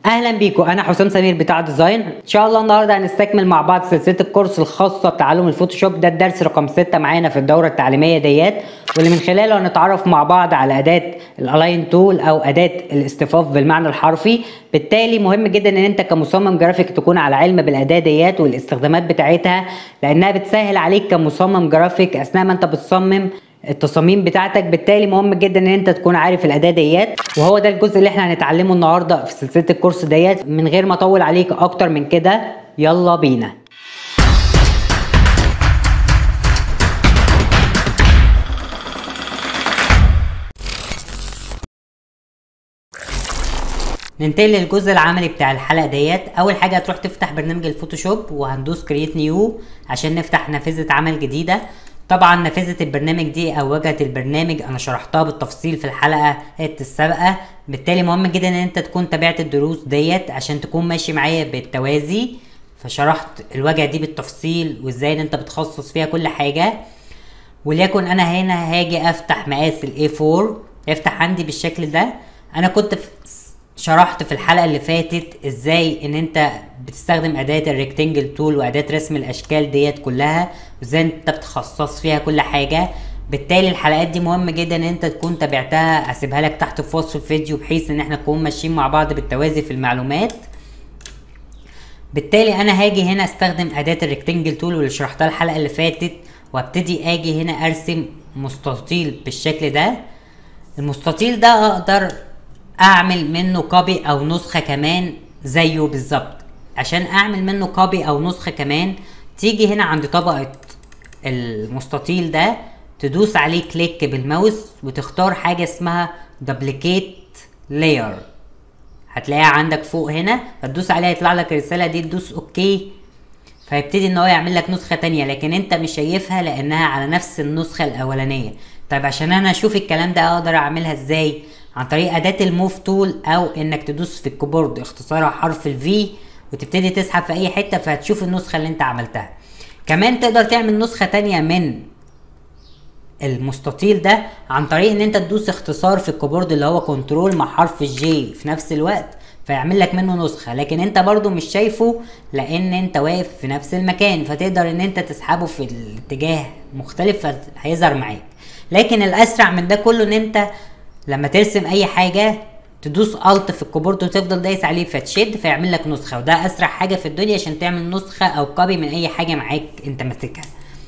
اهلا بيكم. انا حسام سمير بتاع ديزاين. ان شاء الله النهارده هنستكمل مع بعض سلسله الكورس الخاصه بتعلم الفوتوشوب. ده الدرس رقم 6 معانا في الدوره التعليميه ديت، واللي من خلاله هنتعرف مع بعض على اداه الالاين تول او اداه الاصطفاف بالمعنى الحرفي. بالتالي مهم جدا ان انت كمصمم جرافيك تكون على علم بالاداه ديت والاستخدامات بتاعتها، لانها بتسهل عليك كمصمم جرافيك اثناء ما انت بتصمم التصاميم بتاعتك. بالتالي مهم جدا ان انت تكون عارف الاداه ديت، وهو ده الجزء اللي احنا هنتعلمه النهارده في سلسله الكورس ديت. من غير ما اطول عليك اكتر من كده، يلا بينا. ننتقل للجزء العملي بتاع الحلقه ديت. اول حاجه هتروح تفتح برنامج الفوتوشوب وهندوس كرييت نيو عشان نفتح نافذه عمل جديده. طبعا نافذه البرنامج دي او واجهه البرنامج انا شرحتها بالتفصيل في الحلقه السابقه، بالتالي مهم جدا ان انت تكون تابعت الدروس ديت عشان تكون ماشي معايا بالتوازي. فشرحت الواجهه دي بالتفصيل وازاي ان انت بتخصص فيها كل حاجه. وليكن انا هنا هاجي افتح مقاس الاي 4 يفتح عندي بالشكل ده. انا كنت شرحت في الحلقه اللي فاتت ازاي ان انت بتستخدم اداه الريكتنجل تول واداه رسم الاشكال ديت كلها، وازاي انت بتخصص فيها كل حاجه. بالتالي الحلقات دي مهم جدا ان انت تكون تابعتها، هسيبها لك تحت في وصف الفيديو بحيث ان احنا نكون ماشيين مع بعض بالتوازي في المعلومات. بالتالي انا هاجي هنا استخدم اداه الريكتنجل تول واللي شرحتها الحلقه اللي فاتت، وابتدي اجي هنا ارسم مستطيل بالشكل ده. المستطيل ده اقدر اعمل منه كوبي او نسخة كمان زيه بالظبط. عشان اعمل منه كوبي او نسخة كمان، تيجي هنا عند طبقة المستطيل ده تدوس عليه كليك بالماوس وتختار حاجة اسمها دبليكيت لاير، هتلاقيها عندك فوق هنا، فتدوس عليها يطلع لك الرسالة دي، تدوس اوكي فيبتدي ان هو يعمل لك نسخة تانية، لكن انت مش شايفها لانها على نفس النسخة الاولانية. طيب عشان انا اشوف الكلام ده اقدر اعملها ازاي؟ عن طريق اداة الموف تول، او انك تدوس في الكيبورد اختصارها حرف الفي وتبتدي تسحب في اي حتة فهتشوف النسخة اللي انت عملتها. كمان تقدر تعمل نسخة تانية من المستطيل ده عن طريق ان انت تدوس اختصار في الكيبورد اللي هو كنترول مع حرف الجي في نفس الوقت، فيعمل لك منه نسخة، لكن انت برضو مش شايفه لان انت واقف في نفس المكان، فتقدر ان انت تسحبه في الاتجاه مختلف فهيظهر معاك. لكن الاسرع من ده كله ان انت لما ترسم اي حاجة تدوس الت في الكيبورد وتفضل دايس عليه فتشد فيعمل لك نسخة، وده اسرع حاجة في الدنيا عشان تعمل نسخة او كوبي من اي حاجة معاك انت ماسكها.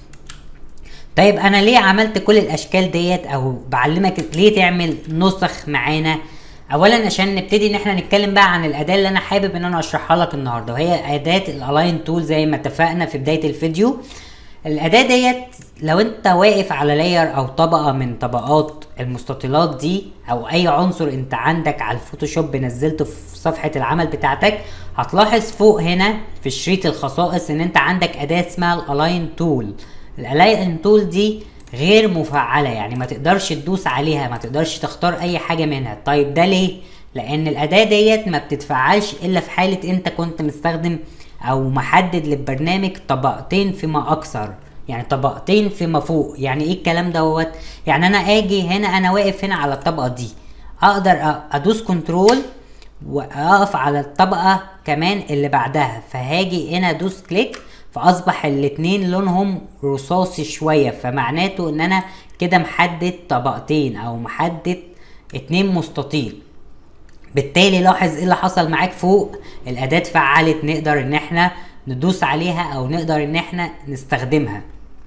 طيب انا ليه عملت كل الاشكال ديت او بعلمك ليه تعمل نسخ معانا؟ اولا عشان نبتدي ان احنا نتكلم بقى عن الاداة اللي انا حابب ان انا اشرحها لك النهاردة، وهي اداة الالاين تول زي ما اتفقنا في بداية الفيديو. الاداة ديت لو انت واقف على لاير او طبقة من طبقات المستطيلات دي او اي عنصر انت عندك على الفوتوشوب نزلته في صفحة العمل بتاعتك، هتلاحظ فوق هنا في شريط الخصائص ان انت عندك اداة اسمها الالاين تول. الالاين تول دي غير مفعلة، يعني ما تقدرش تدوس عليها، ما تقدرش تختار اي حاجة منها. طيب ده ليه؟ لان الاداة ديت ما بتتفعلش الا في حالة انت كنت مستخدم او محدد للبرنامج طبقتين فيما اكثر، يعني طبقتين فيما فوق. يعني ايه الكلام دوت؟ يعني انا اجي هنا، انا واقف هنا على الطبقة دي، اقدر ادوس كنترول واقف على الطبقة كمان اللي بعدها، فهاجي هنا ادوس كليك فاصبح الاتنين لونهم رصاصي شوية، فمعناته ان انا كده محدد طبقتين او محدد اتنين مستطيل. بالتالي لاحظ ايه اللي حصل معاك فوق، الاداة اتفعلت، نقدر ان احنا ندوس عليها او نقدر ان احنا نستخدمها.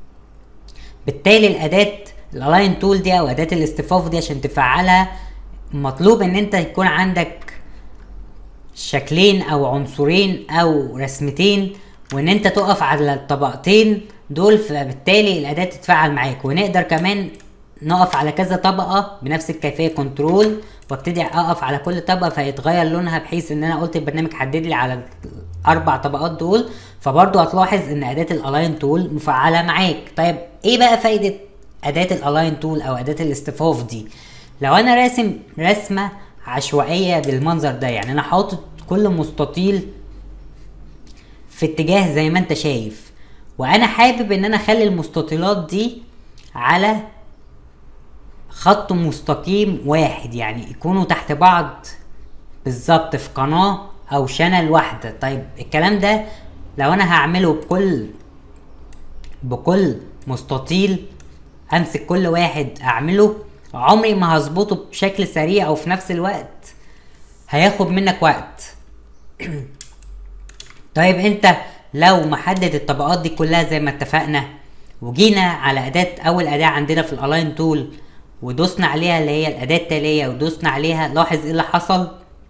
بالتالي الاداة الالاين تول دي او اداة الاصطفاف دي عشان تفعلها مطلوب ان انت يكون عندك شكلين او عنصرين او رسمتين وان انت تقف على الطبقتين دول، فبالتالي الاداة تتفعل معاك. ونقدر كمان نقف على كذا طبقة بنفس الكيفية، كنترول وابتدي اقف على كل طبقة فيتغير لونها، بحيث ان انا قلت البرنامج حدد لي على الاربع طبقات دول، فبرضو هتلاحظ ان اداة الالاين تول مفعلة معاك. طيب ايه بقى فايدة اداة الالاين تول او اداة الاصطفاف دي؟ لو انا راسم رسمة عشوائية بالمنظر ده، يعني انا حاطط كل مستطيل في اتجاه زي ما انت شايف، وانا حابب ان انا اخلي المستطيلات دي على خط مستقيم واحد، يعني يكونوا تحت بعض بالظبط في قناة او شانل واحدة. طيب الكلام ده لو انا هعمله بكل مستطيل، امسك كل واحد اعمله، عمري ما هظبطه بشكل سريع وفي نفس الوقت هياخد منك وقت. طيب انت لو محدد الطبقات دي كلها زي ما اتفقنا، وجينا على اول اداة عندنا في الالاين تول ودوسنا عليها اللي هي الاداة التالية ودوسنا عليها، لاحظ ايه اللي حصل؟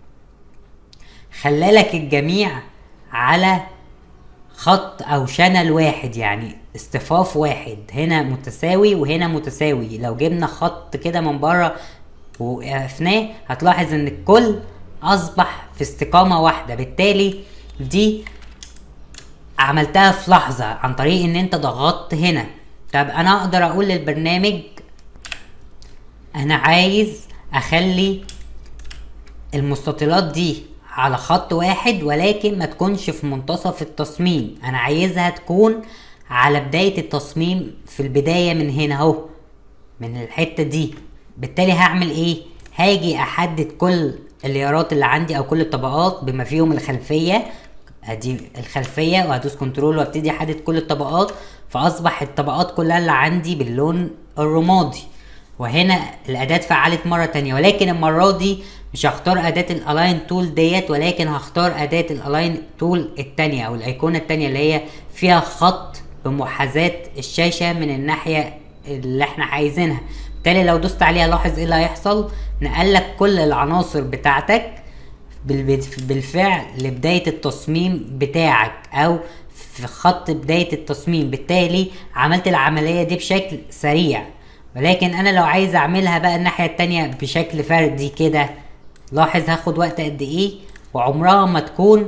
خلالك الجميع على خط او شانل واحد، يعني اصطفاف واحد، هنا متساوي وهنا متساوي. لو جبنا خط كده من بره وقفناه هتلاحظ ان الكل اصبح في استقامة واحدة. بالتالي دي عملتها في لحظة عن طريق ان انت ضغطت هنا. طب انا اقدر اقول للبرنامج انا عايز اخلي المستطيلات دي على خط واحد ولكن ما تكونش في منتصف التصميم، انا عايزها تكون على بداية التصميم في البداية من هنا اهو، من الحتة دي. بالتالي هعمل ايه؟ هاجي احدد كل الليارات اللي عندي او كل الطبقات بما فيهم الخلفية، ادي الخلفية، وهدوس كنترول وابتدي احدد كل الطبقات، فاصبح الطبقات كلها اللي عندي باللون الرمادي. وهنا الاداة اتفعلت مرة تانية، ولكن المرة دي مش هختار اداة الالاين تول ديت، ولكن هختار اداة الالاين تول التانية او الايقونة التانية اللي هي فيها خط بمحاذاة الشاشة من الناحية اللي احنا عايزينها. بالتالي لو دوست عليها لاحظ ايه اللي هيحصل؟ نقلك كل العناصر بتاعتك بالفعل لبداية التصميم بتاعك او في خط بداية التصميم. بالتالي عملت العملية دي بشكل سريع. ولكن انا لو عايز اعملها بقى الناحية التانية بشكل فردي كده، لاحظ هاخد وقت قد ايه، وعمرها ما تكون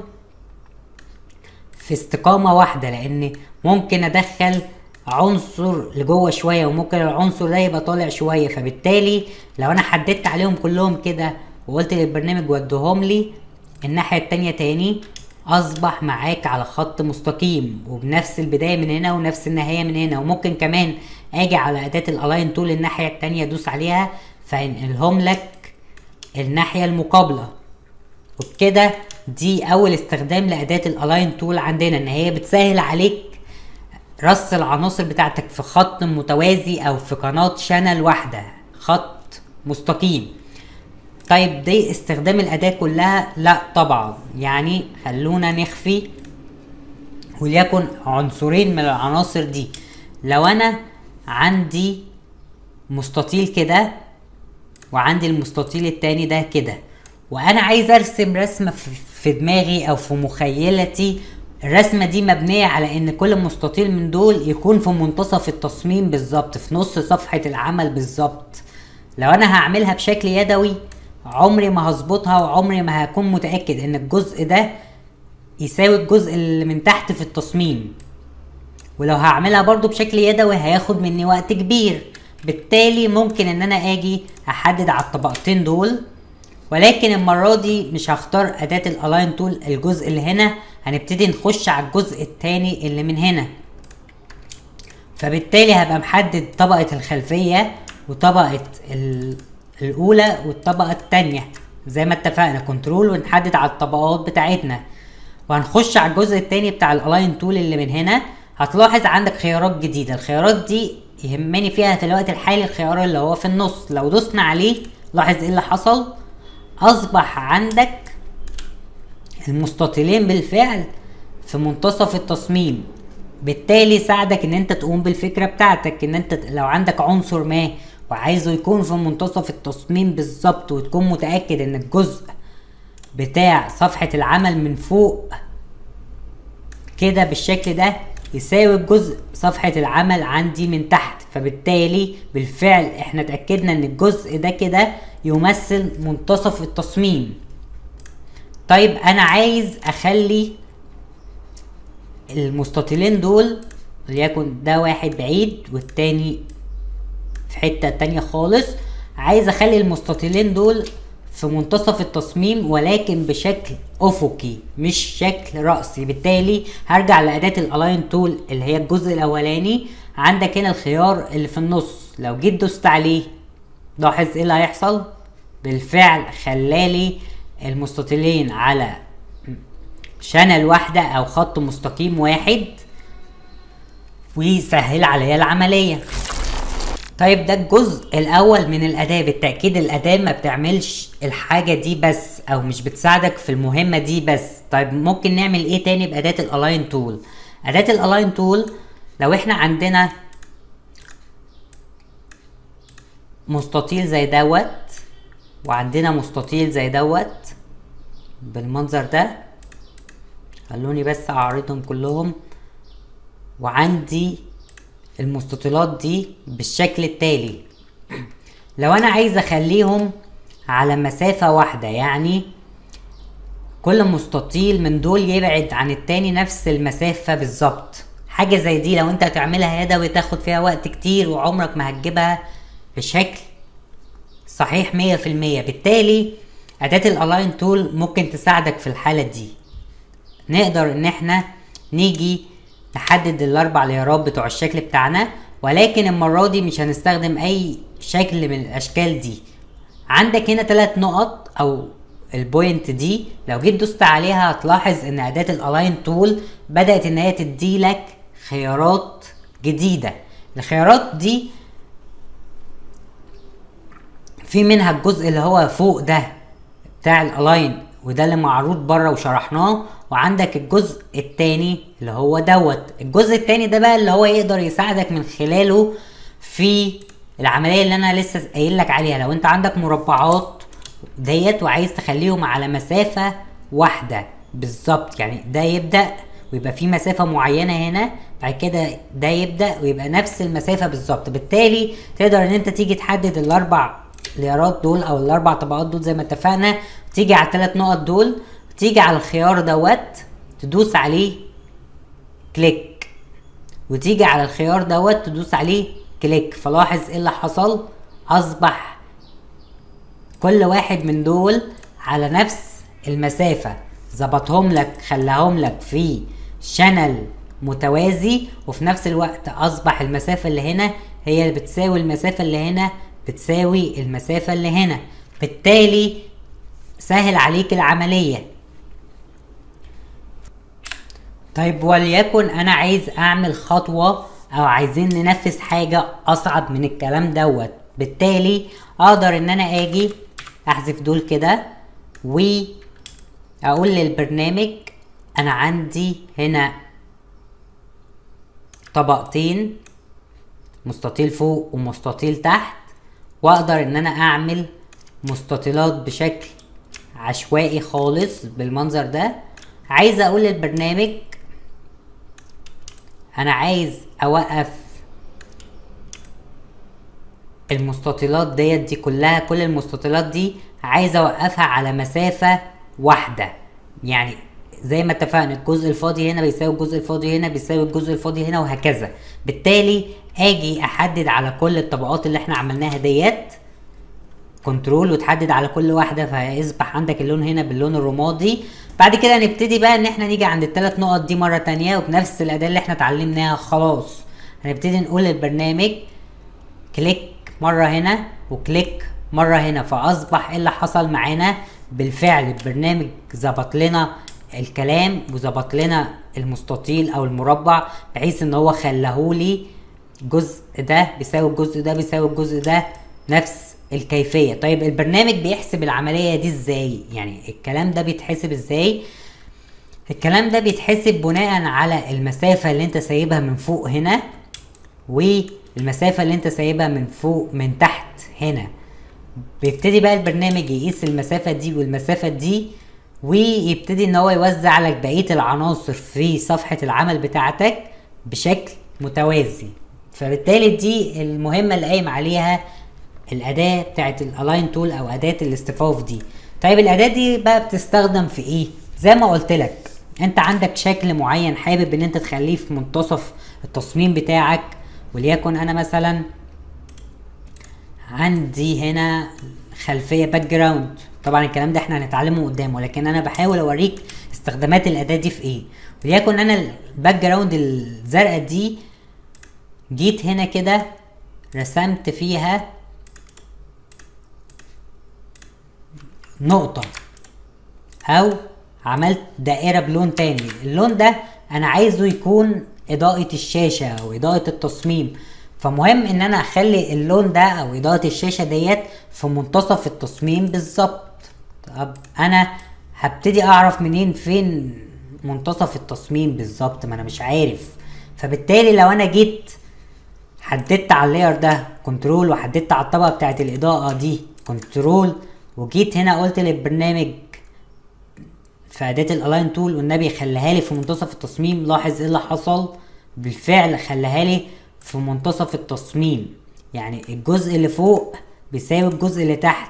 في استقامة واحدة، لان ممكن ادخل عنصر لجوه شوية وممكن العنصر ده يبقى طالع شوية. فبالتالي لو انا حددت عليهم كلهم كده وقلت للبرنامج ودهم لي الناحية التانية تاني، اصبح معاك على خط مستقيم وبنفس البداية من هنا ونفس النهاية من هنا. وممكن كمان اجي على اداة الالاين تول الناحية التانية ادوس عليها فينقلهم لك الناحية المقابلة. وبكده دي اول استخدام لاداة الالاين تول عندنا، ان هي بتسهل عليك رص العناصر بتاعتك في خط متوازي او في قناة شانل واحدة، خط مستقيم. طيب دي استخدام الاداة كلها؟ لا طبعا، يعني خلونا نخفي وليكن عنصرين من العناصر دي. لو انا عندي مستطيل كده وعندي المستطيل التاني ده كده، وانا عايز ارسم رسمة في دماغي او في مخيلتي، الرسمة دي مبنية على ان كل مستطيل من دول يكون في منتصف التصميم بالظبط، في نص صفحة العمل بالظبط. لو انا هعملها بشكل يدوي عمري ما هظبطها، وعمري ما هكون متأكد ان الجزء ده يساوي الجزء اللي من تحت في التصميم. ولو هعملها برضو بشكل يدوي هياخد مني وقت كبير. بالتالي ممكن ان انا اجي احدد على الطبقتين دول، ولكن المرة دي مش هختار اداة الالاين تول الجزء اللي هنا، هنبتدي نخش على الجزء التاني اللي من هنا. فبالتالي هبقى محدد طبقة الخلفية وطبقة الاولى والطبقة التانية زي ما اتفقنا، كنترول ونحدد على الطبقات بتاعتنا. وهنخش على الجزء التاني بتاع الالاين تول اللي من هنا. هتلاحظ عندك خيارات جديدة، الخيارات دي يهمني فيها في الوقت الحالي الخيار اللي هو في النص. لو دوسنا عليه لاحظ ايه اللي حصل؟ اصبح عندك المستطيلين بالفعل في منتصف التصميم. بالتالي ساعدك ان انت تقوم بالفكرة بتاعتك، ان انت لو عندك عنصر ما وعايزه يكون في منتصف التصميم بالظبط، وتكون متأكد ان الجزء بتاع صفحة العمل من فوق كده بالشكل ده يساوي الجزء صفحة العمل عندي من تحت. فبالتالي بالفعل احنا اتأكدنا ان الجزء ده كده يمثل منتصف التصميم. طيب انا عايز اخلي المستطيلين دول وليكن ده واحد بعيد والتاني في حتة تانية خالص، عايز اخلي المستطيلين دول في منتصف التصميم ولكن بشكل افقي مش شكل رأسي. بالتالي هرجع لأداة الالاين تول اللي هي الجزء الاولاني، عندك هنا الخيار اللي في النص، لو جيت دوست عليه لاحظ ايه اللي هيحصل؟ بالفعل خلالي المستطيلين على شانل واحدة او خط مستقيم واحد ويسهل عليا العملية. طيب ده الجزء الاول من الاداة. بالتأكيد الاداة ما بتعملش الحاجة دي بس، او مش بتساعدك في المهمة دي بس. طيب ممكن نعمل ايه تاني باداة الالاين تول؟ اداة الالاين تول لو احنا عندنا مستطيل زي دوت، وعندنا مستطيل زي دوت بالمنظر ده، خلوني بس اعرضهم كلهم، وعندي المستطيلات دي بالشكل التالي. لو انا عايز اخليهم على مسافة واحدة، يعني كل مستطيل من دول يبعد عن التاني نفس المسافة بالظبط، حاجة زي دي لو انت هتعملها يدوي تاخد فيها وقت كتير وعمرك ما هتجيبها بشكل صحيح 100%. بالتالي اداة الالاين تول ممكن تساعدك في الحالة دي. نقدر ان احنا نيجي نحدد الاربع ليرات بتوع الشكل بتاعنا، ولكن المرة دي مش هنستخدم اي شكل من الاشكال دي. عندك هنا 3 نقط او البوينت دي، لو جيت دوست عليها هتلاحظ ان اداة الالاين تول بدأت ان هي تديلك خيارات جديدة. الخيارات دي في منها الجزء اللي هو فوق ده بتاع الالاين، وده اللي معروض بره وشرحناه، وعندك الجزء التاني اللي هو دوت. الجزء التاني ده بقى اللي هو يقدر يساعدك من خلاله في العملية اللي انا لسه قايل لك عليها. لو انت عندك مربعات ديت وعايز تخليهم على مسافة واحدة بالظبط، يعني ده يبدأ ويبقى في مسافة معينة هنا، بعد كده ده يبدأ ويبقى نفس المسافة بالظبط. بالتالي تقدر ان انت تيجي تحدد الاربع ليرات دول او الاربع طبقات دول زي ما اتفقنا، تيجي على ال3 نقط دول، تيجي على الخيار دوت تدوس عليه كليك، وتيجي على الخيار دوت تدوس عليه كليك. فلاحظ ايه اللي حصل، اصبح كل واحد من دول على نفس المسافة، ظبطهم لك خلاهم لك في شانل متوازي، وفي نفس الوقت اصبح المسافة اللي هنا هي اللي بتساوي المسافة اللي هنا بتساوي المسافة اللي هنا. بالتالي سهل عليك العملية. طيب وليكن انا عايز اعمل خطوة او عايزين ننفذ حاجة اصعب من الكلام دوت. بالتالي اقدر ان انا اجي احذف دول كده واقول للبرنامج انا عندي هنا طبقتين، مستطيل فوق ومستطيل تحت، واقدر ان انا اعمل مستطيلات بشكل عشوائي خالص بالمنظر ده. عايز اقول للبرنامج انا عايز اوقف المستطيلات دي كلها، كل المستطيلات دي عايز اوقفها على مسافة واحدة. يعني زي ما اتفقنا الجزء الفاضي هنا بيساوي الجزء الفاضي هنا بيساوي الجزء الفاضي هنا وهكذا. بالتالي اجي احدد على كل الطبقات اللي احنا عملناها ديت كنترول وتحدد على كل واحدة، فيصبح عندك اللون هنا باللون الرمادي. بعد كده نبتدي بقى ان احنا نيجي عند ال3 نقط دي مرة تانية، وبنفس الاداة اللي احنا اتعلمناها خلاص هنبتدي نقول للبرنامج كليك مرة هنا وكليك مرة هنا. فاصبح ايه اللي حصل معانا، بالفعل البرنامج ظبط لنا الكلام وظبط لنا المستطيل او المربع، بحيث ان هو خلاهولي الجزء ده بيساوي الجزء ده بيساوي الجزء ده نفس الكيفية. طيب البرنامج بيحسب العملية دي ازاي؟ يعني الكلام ده بيتحسب ازاي؟ الكلام ده بيتحسب بناء على المسافة اللي انت سايبها من فوق هنا، والمسافة اللي انت سايبها من فوق من تحت هنا. بيبتدي بقى البرنامج يقيس المسافة دي والمسافة دي، ويبتدي ان هو يوزع لك بقية العناصر في صفحة العمل بتاعتك بشكل متوازي. فبالتالي دي المهمة اللي قايم عليها الاداة بتاعت الالاين تول او اداة الاصطفاف دي. طيب الاداة دي بقى بتستخدم في ايه؟ زي ما قلت لك انت عندك شكل معين حابب ان انت تخليه في منتصف التصميم بتاعك، وليكن انا مثلا عندي هنا خلفية باك جراوند. طبعا الكلام ده احنا هنتعلمه قدام، ولكن انا بحاول اوريك استخدامات الاداة دي في ايه. وليكن انا الباك جراوند الزرقاء دي جيت هنا كده رسمت فيها نقطة او عملت دائرة بلون تاني. اللون ده انا عايزه يكون اضاءة الشاشة او اضاءة التصميم، فمهم ان انا اخلي اللون ده او اضاءة الشاشة ديت في منتصف التصميم بالظبط. طب انا هبتدي اعرف منين فين منتصف التصميم بالظبط؟ ما انا مش عارف. فبالتالي لو انا جيت حددت على اللاير ده كنترول، وحددت على الطبقة بتاعت الاضاءة دي كنترول، وجيت هنا قلت للبرنامج في اداة الالاين تول والنبي خليها لي في منتصف التصميم، لاحظ ايه اللي حصل؟ بالفعل خليها لي في منتصف التصميم، يعني الجزء اللي فوق بيساوي الجزء اللي تحت،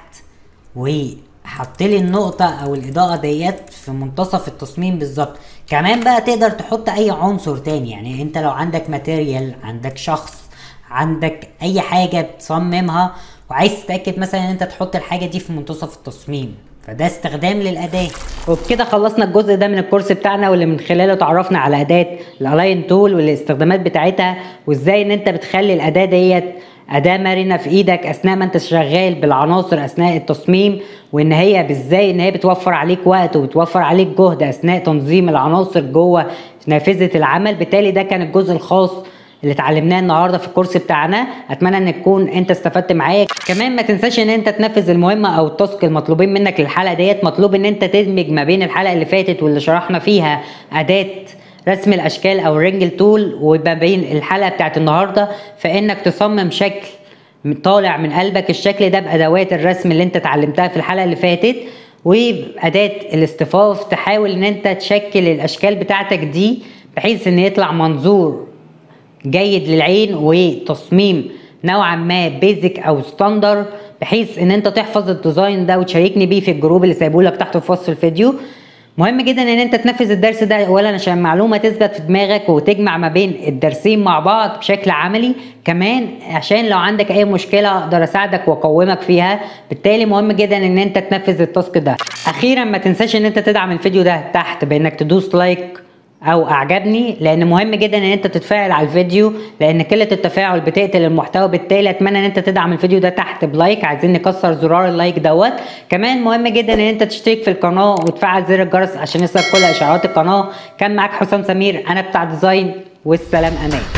وحط لي النقطة او الاضاءة ديت في منتصف التصميم بالظبط. كمان بقى تقدر تحط اي عنصر تاني، يعني انت لو عندك ماتيريال، عندك شخص، عندك اي حاجة بتصممها وعايز تتأكد مثلا ان انت تحط الحاجة دي في منتصف التصميم، فده استخدام للأداة. وبكده خلصنا الجزء ده من الكورس بتاعنا، واللي من خلاله اتعرفنا على أداة الالاين تول والاستخدامات بتاعتها، وازاي ان انت بتخلي الأداة ديت أداة مرنة في ايدك اثناء ما انت شغال بالعناصر اثناء التصميم، وان هي ازاي ان هي بتوفر عليك وقت وبتوفر عليك جهد اثناء تنظيم العناصر جوه نافذة العمل. بالتالي ده كان الجزء الخاص اللي اتعلمناه النهارده في الكورس بتاعنا. اتمنى ان تكون انت استفدت معايا. كمان ما تنساش ان انت تنفذ المهمه او التاسك المطلوبين منك للحلقه ديت. مطلوب ان انت تدمج ما بين الحلقه اللي فاتت واللي شرحنا فيها اداه رسم الاشكال او الرينجل تول، وما بين الحلقه بتاعت النهارده، فانك تصمم شكل طالع من قلبك. الشكل ده بادوات الرسم اللي انت اتعلمتها في الحلقه اللي فاتت، وباداه الاصطفاف تحاول ان انت تشكل الاشكال بتاعتك دي بحيث ان يطلع منظور جيد للعين وتصميم نوعا ما بيزك او ستاندر، بحيث ان انت تحفظ الديزاين ده وتشاركني بيه في الجروب اللي سايبهولك تحت في وصف الفيديو. مهم جدا ان انت تنفذ الدرس ده اولا عشان المعلومه تثبت في دماغك وتجمع ما بين الدرسين مع بعض بشكل عملي، كمان عشان لو عندك اي مشكله اقدر اساعدك واقومك فيها. بالتالي مهم جدا ان انت تنفذ التاسك ده. اخيرا ما تنساش ان انت تدعم الفيديو ده تحت بانك تدوس لايك او اعجبني، لان مهم جدا ان انت تتفاعل على الفيديو، لان قله التفاعل بتقتل المحتوى. بالتالي اتمنى ان انت تدعم الفيديو ده تحت بلايك، عايزين نكسر زرار اللايك دوت. كمان مهم جدا ان انت تشترك في القناه وتفعل زر الجرس عشان يوصلك كل اشعارات القناه. كان معاك حسام سمير، انا بتاع ديزاين، والسلام امان.